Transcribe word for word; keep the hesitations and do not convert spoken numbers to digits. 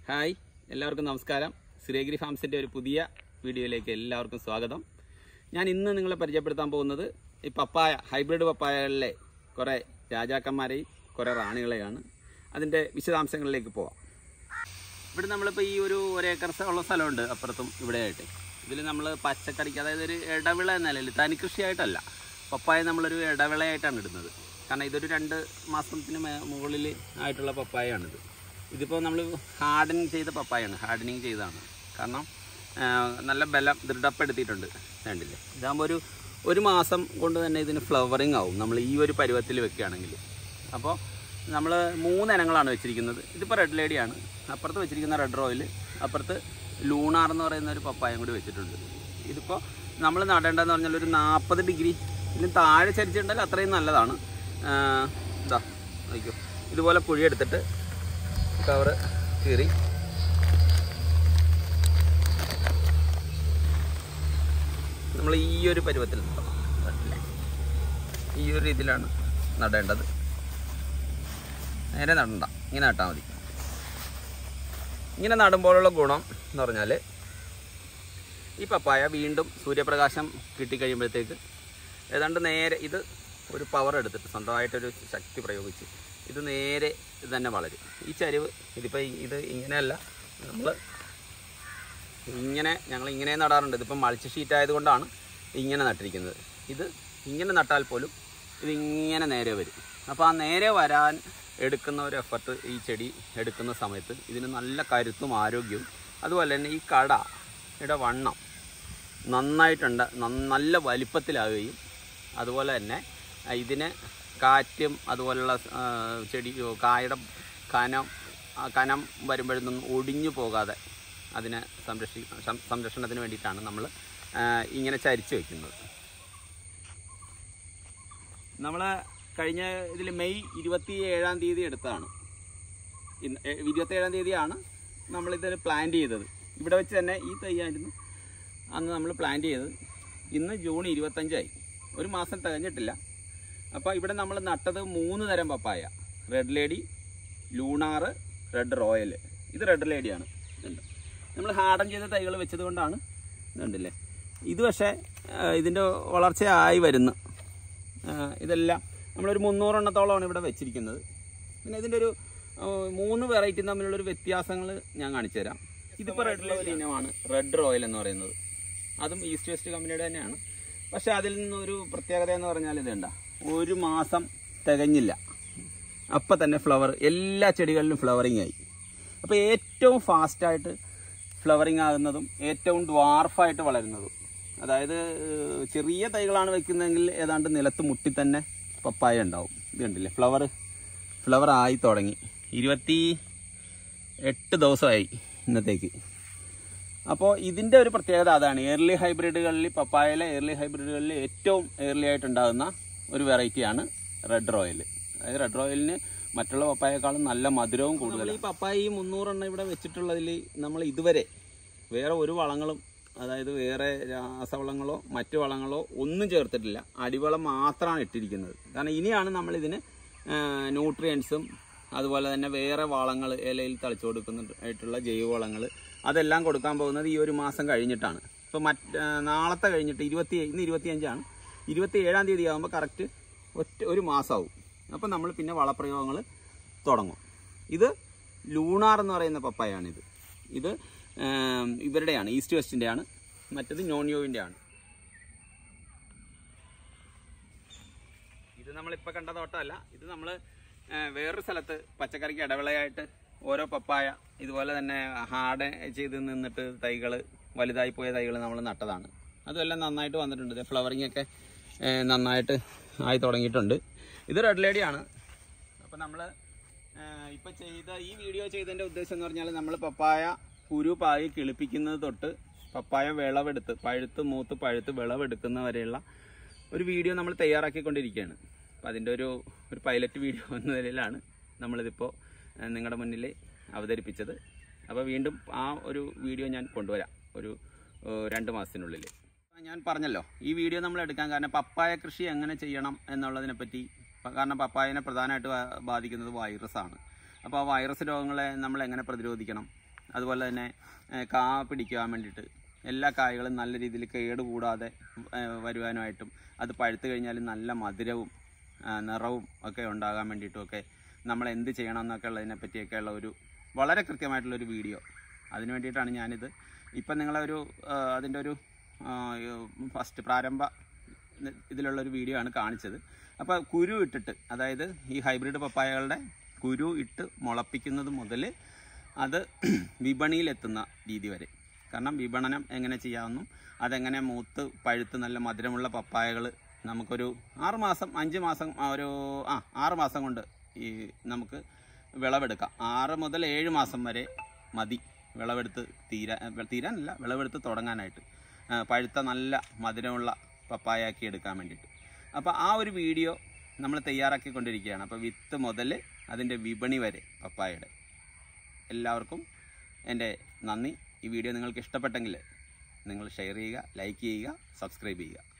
Hi, എല്ലാവർക്കും നമസ്കാരം. Sreeagrifarmsന്റെ ഒരു പുതിയ വീഡിയോയിലേക്ക് എല്ലാവർക്കും സ്വാഗതം. ഞാൻ ഇന്ന് നിങ്ങളെ പരിചയപ്പെടുത്താൻ പോകുന്നത് ഈ പപ്പായ ഹൈബ്രിഡ് പപ്പായകളിലെ കുറേ രാജാക്കന്മാരെയും കുറേ റാണികളെയാണ്. അതിൻ്റെ വിശദാംശങ്ങളിലേക്ക് പോവാം. ഇവിടെ നമ്മളിപ്പോൾ ഈ ഒരു ഒരേക്കർ ഉള്ള സ്ഥലമുണ്ട് അപ്പുറത്തും ഇവിടെയായിട്ട്. ഇതിൽ നമ്മൾ പച്ചക്കറിക്ക്, അതായത് ഒരു ഇടവിള എന്ന നിലയിൽ തനിക്കൃഷിയായിട്ടല്ല, പപ്പായ നമ്മളൊരു ഇടവിളയായിട്ടാണ് ഇടുന്നത്. കാരണം ഇതൊരു രണ്ട് മാസത്തിന് മുകളിൽ ആയിട്ടുള്ള പപ്പായയാണിത്. ഇതിപ്പോൾ നമ്മൾ ഹാർഡനിങ് ചെയ്ത പപ്പായാണ്, ഹാർഡനിങ് ചെയ്തതാണ്. കാരണം നല്ല ബലം ദൃഢപ്പെടുത്തിയിട്ടുണ്ട്, വേണ്ടില്ലേ. ഇതാകുമ്പോൾ ഒരു ഒരു മാസം കൊണ്ട് തന്നെ ഇതിന് ഫ്ലവറിങ് ആവും നമ്മൾ ഈ ഒരു പരുവത്തിൽ വെക്കുകയാണെങ്കിൽ. അപ്പോൾ നമ്മൾ മൂന്ന് ഇനങ്ങളാണ് വെച്ചിരിക്കുന്നത്. ഇതിപ്പോൾ റെഡ് ലേഡിയാണ്, അപ്പുറത്ത് വെച്ചിരിക്കുന്ന റെഡ് റോയൽ, അപ്പുറത്ത് ലൂണാർ എന്ന് പറയുന്ന ഒരു പപ്പായം കൂടി വെച്ചിട്ടുണ്ട്. ഇതിപ്പോൾ നമ്മൾ നടേണ്ടതെന്ന് പറഞ്ഞാൽ ഒരു നാൽപ്പത് ഡിഗ്രി ഇതിന് താഴെ ചരിച്ചിട്ടുണ്ടെങ്കിൽ അത്രയും നല്ലതാണ്. ഇതാ നോക്കിയോ, ഇതുപോലെ കുഴിയെടുത്തിട്ട് കവറ് കീറി നമ്മൾ ഈ ഒരു പരുവത്തിൽ നട്ടില്ലേ, ഈ ഒരു രീതിയിലാണ് നടേണ്ടത്. നേരെ നടണ്ട, ഇങ്ങനെ നട്ടാൽ മതി. ഇങ്ങനെ നടുമ്പോഴുള്ള ഗുണം എന്ന് പറഞ്ഞാൽ ഈ പപ്പായ വീണ്ടും സൂര്യപ്രകാശം കിട്ടിക്കഴിയുമ്പോഴത്തേക്ക് ഏതാണ്ട് നേരെ ഇത് ഒരു പവർ എടുത്തിട്ട് സ്വന്തമായിട്ടൊരു ശക്തി പ്രയോഗിച്ച് ഇത് നേരെ തന്നെ വളരും. ഈ ചരിവ് ഇതിപ്പോൾ ഇത് ഇങ്ങനെയല്ല, നമ്മൾ ഇങ്ങനെ ഞങ്ങൾ ഇങ്ങനെ നടാറുണ്ട്. ഇതിപ്പം മൾച്ച് ഷീറ്റ് ആയതുകൊണ്ടാണ് ഇങ്ങനെ നട്ടിരിക്കുന്നത്. ഇത് ഇങ്ങനെ നട്ടാൽ പോലും ഇതിങ്ങനെ നേരെ വരും. അപ്പോൾ ആ നേരെ വരാൻ എടുക്കുന്ന ഒരു എഫർട്ട് ഈ ചെടി എടുക്കുന്ന സമയത്ത് ഇതിന് നല്ല കരുത്തും ആരോഗ്യവും, അതുപോലെ തന്നെ ഈ കടയുടെ വണ്ണം നന്നായിട്ടുണ്ട്, നല്ല വലിപ്പത്തിലാവുകയും, അതുപോലെ തന്നെ ഇതിന് കാറ്റും അതുപോലുള്ള ചെടി കായുടെ കനം കനം വരുമ്പോഴൊന്നും ഒടിഞ്ഞു പോകാതെ അതിനെ സംരക്ഷി സംരക്ഷണത്തിന് വേണ്ടിയിട്ടാണ് നമ്മൾ ഇങ്ങനെ ചരിച്ച് വയ്ക്കുന്നത്. നമ്മൾ കഴിഞ്ഞ ഇതിൽ മെയ് ഇരുപത്തി ഏഴാം തീയതി എടുത്തതാണ്. ഇന്ന് ഇരുപത്തി ഏഴാം തീയതിയാണ് നമ്മളിത് പ്ലാന്റ് ചെയ്തത്. ഇവിടെ വെച്ച് തന്നെ ഈ തൈയായിരുന്നു അന്ന് നമ്മൾ പ്ലാന്റ് ചെയ്തത്. ഇന്ന് ജൂൺ ഇരുപത്തഞ്ചായി, ഒരു മാസം തികഞ്ഞിട്ടില്ല. അപ്പോൾ ഇവിടെ നമ്മൾ നട്ടത് മൂന്ന് തരം പപ്പായ: റെഡ് ലേഡി, ലൂണാറ്, റെഡ് റോയൽ. ഇത് റെഡ് ലേഡിയാണ്. ഇതുണ്ട്, നമ്മൾ ഹാർഡൻ ചെയ്ത തൈകൾ വെച്ചത് കൊണ്ടാണ് ഇതുണ്ടല്ലേ. ഇത് പക്ഷേ ഇതിൻ്റെ വളർച്ചയായി വരുന്നു. ഇതെല്ലാം നമ്മളൊരു മുന്നൂറെണ്ണത്തോളമാണ് ഇവിടെ വെച്ചിരിക്കുന്നത്. പിന്നെ ഇതിൻ്റെ ഒരു മൂന്ന് വെറൈറ്റി തമ്മിലുള്ളൊരു വ്യത്യാസങ്ങൾ ഞാൻ കാണിച്ചു തരാം. ഇതിപ്പോൾ റെഡ് ലേഡി ഇനമാണ്, റെഡ് റോയൽ എന്ന് പറയുന്നത്. അതും ഈസ്റ്റ് വെസ്റ്റ് കമ്പനിയുടെ തന്നെയാണ്. പക്ഷേ അതിൽ നിന്നൊരു പ്രത്യേകത എന്ന് പറഞ്ഞാൽ ഇതുണ്ട, ഒരു മാസം തികഞ്ഞില്ല അപ്പം തന്നെ ഫ്ലവർ, എല്ലാ ചെടികളിലും ഫ്ലവറിങ് ആയി. അപ്പോൾ ഏറ്റവും ഫാസ്റ്റായിട്ട് ഫ്ലവറിങ് ആകുന്നതും ഏറ്റവും ഡ്വാർഫായിട്ട് വളരുന്നതും, അതായത് ചെറിയ തൈകളാണ് വെക്കുന്നതെങ്കിൽ ഏതാണ്ട് നിലത്ത് മുട്ടി തന്നെ പപ്പായ ഉണ്ടാവും. ഇത് കണ്ടില്ലേ, ഫ്ലവർ ഫ്ലവർ ആയി തുടങ്ങി. ഇരുപത്തി എട്ട് ദിവസമായി ഇന്നത്തേക്ക്. അപ്പോൾ ഇതിൻ്റെ ഒരു പ്രത്യേകത അതാണ്. ഏർലി ഹൈബ്രിഡുകളിൽ, പപ്പായയിലെ ഏർലി ഹൈബ്രിഡുകളിൽ ഏറ്റവും ഏർലി ആയിട്ടുണ്ടാകുന്ന ഒരു വെറൈറ്റിയാണ് റെഡ് റോയൽ. അതായത് റെഡ് റോയലിന് മറ്റുള്ള പപ്പായേക്കാളും നല്ല മധുരവും കൂടുതൽ. ഈ പപ്പായ ഈ മുന്നൂറെണ്ണം ഇവിടെ വെച്ചിട്ടുള്ളതിൽ നമ്മൾ ഇതുവരെ വേറെ ഒരു വളങ്ങളും, അതായത് വേറെ രാസവളങ്ങളോ മറ്റു വളങ്ങളോ ഒന്നും ചേർത്തിട്ടില്ല. അടിവളം മാത്രമാണ് ഇട്ടിരിക്കുന്നത്. കാരണം ഇനിയാണ് നമ്മളിതിന് ന്യൂട്രിയൻസും അതുപോലെ തന്നെ വേറെ വളങ്ങൾ ഇലയിൽ തളിച്ചു കൊടുക്കുന്നതായിട്ടുള്ള ജൈവവളങ്ങൾ അതെല്ലാം കൊടുക്കാൻ പോകുന്നത് ഈ ഒരു മാസം കഴിഞ്ഞിട്ടാണ്. ഇപ്പോൾ മറ്റ് നാളത്തെ കഴിഞ്ഞിട്ട് ഇരുപത്തി ഇന്ന് ഇരുപത്തിയഞ്ചാണ്, ഇരുപത്തി ഏഴാം തീയതി ആകുമ്പോൾ കറക്റ്റ് ഒറ്റ ഒരു മാസമാവും. അപ്പോൾ നമ്മൾ പിന്നെ വളപ്രയോഗങ്ങൾ തുടങ്ങും. ഇത് ലൂണാർ എന്ന് പറയുന്ന പപ്പായാണിത്. ഇത് ഇവരുടെയാണ്, ഈസ്റ്റ് വെസ്റ്റിൻ്റെയാണ്. മറ്റത് നോണിയോവിൻ്റെ ആണ്. ഇത് നമ്മളിപ്പോൾ കണ്ട തോട്ടമല്ല, ഇത് നമ്മൾ വേറൊരു സ്ഥലത്ത് പച്ചക്കറിക്ക് ഇടവിളയായിട്ട് ഓരോ പപ്പായ ഇതുപോലെ തന്നെ ഹാർഡ് ചെയ്ത് നിന്നിട്ട് തൈകൾ, വലുതായി പോയ തൈകൾ നമ്മൾ നട്ടതാണ്. അതുമെല്ലാം നന്നായിട്ട് വന്നിട്ടുണ്ട്. ഫ്ലവറിങ് ഒക്കെ നന്നായിട്ട് ആയി തുടങ്ങിയിട്ടുണ്ട്. ഇത് റെഡ് ലേഡിയാണ്. അപ്പോൾ നമ്മൾ ഇപ്പോൾ ചെയ്ത ഈ വീഡിയോ ചെയ്തതിൻ്റെ ഉദ്ദേശം എന്ന് പറഞ്ഞാൽ നമ്മൾ പപ്പായ കുരു പാകി കിളിപ്പിക്കുന്നത് തൊട്ട് പപ്പായ വിളവെടുത്ത് പഴുത്ത് മൂത്ത് പഴുത്ത് വിളവെടുക്കുന്ന വരെയുള്ള ഒരു വീഡിയോ നമ്മൾ തയ്യാറാക്കിക്കൊണ്ടിരിക്കുകയാണ്. അപ്പോൾ അതിൻ്റെ ഒരു ഒരു പൈലറ്റ് വീഡിയോ എന്ന നിലയിലാണ് നമ്മളിതിപ്പോൾ നിങ്ങളുടെ മുന്നിൽ അവതരിപ്പിച്ചത്. അപ്പോൾ വീണ്ടും ആ ഒരു വീഡിയോ ഞാൻ കൊണ്ടുവരാം ഒരു രണ്ട് മാസത്തിനുള്ളിൽ. ഞാൻ പറഞ്ഞല്ലോ, ഈ വീഡിയോ നമ്മൾ എടുക്കാൻ കാരണം പപ്പായ കൃഷി എങ്ങനെ ചെയ്യണം എന്നുള്ളതിനെ പറ്റി. കാരണം പപ്പായനെ പ്രധാനമായിട്ട് ബാധിക്കുന്നത് വൈറസാണ്. അപ്പോൾ ആ വൈറസ് രോഗങ്ങളെ നമ്മൾ എങ്ങനെ പ്രതിരോധിക്കണം, അതുപോലെ തന്നെ കാ പിടിക്കാൻ വേണ്ടിയിട്ട് എല്ലാ കായകളും നല്ല രീതിയിൽ കേട് കൂടാതെ വരുവാനുമായിട്ടും അത് പഴുത്ത് കഴിഞ്ഞാൽ നല്ല മധുരവും നിറവും ഒക്കെ ഉണ്ടാകാൻ വേണ്ടിയിട്ടുമൊക്കെ നമ്മൾ എന്ത് ചെയ്യണം എന്നൊക്കെ ഉള്ളതിനെ പറ്റിയൊക്കെയുള്ള ഒരു വളരെ കൃത്യമായിട്ടുള്ളൊരു വീഡിയോ അതിന് വേണ്ടിയിട്ടാണ് ഞാനിത് ഇപ്പം നിങ്ങളൊരു അതിൻ്റെ ഒരു ഫസ്റ്റ് പ്രാരംഭ ഇതിലുള്ളൊരു വീഡിയോ ആണ് കാണിച്ചത്. അപ്പോൾ കുരു ഇട്ടിട്ട്, അതായത് ഈ ഹൈബ്രിഡ് പപ്പായകളുടെ കുരു ഇട്ട് മുളപ്പിക്കുന്നത് മുതൽ അത് വിപണിയിലെത്തുന്ന രീതി വരെ, കാരണം വിപണനം എങ്ങനെ ചെയ്യാമെന്നും അതെങ്ങനെ മൂത്ത് പഴുത്ത് നല്ല മധുരമുള്ള പപ്പായകൾ നമുക്കൊരു ആറ് മാസം അഞ്ച് മാസം ഒരു ആ ആറ് മാസം കൊണ്ട് ഈ നമുക്ക് വിളവെടുക്കാം. ആറ് മുതൽ ഏഴ് മാസം വരെ മതി വിളവെടുത്ത് തീരാൻ തീരാനല്ല വിളവെടുത്ത് തുടങ്ങാനായിട്ട്, പഴുത്ത നല്ല മധുരമുള്ള പപ്പായാക്കി എടുക്കാൻ വേണ്ടിയിട്ട്. അപ്പോൾ ആ ഒരു വീഡിയോ നമ്മൾ തയ്യാറാക്കിക്കൊണ്ടിരിക്കുകയാണ്. അപ്പോൾ വിത്ത് മുതൽ അതിൻ്റെ വിപണി വരെ പപ്പായയുടെ. എല്ലാവർക്കും എൻ്റെ നന്ദി. ഈ വീഡിയോ നിങ്ങൾക്ക് ഇഷ്ടപ്പെട്ടെങ്കിൽ നിങ്ങൾ ഷെയർ ചെയ്യുക, ലൈക്ക് ചെയ്യുക, സബ്സ്ക്രൈബ് ചെയ്യുക.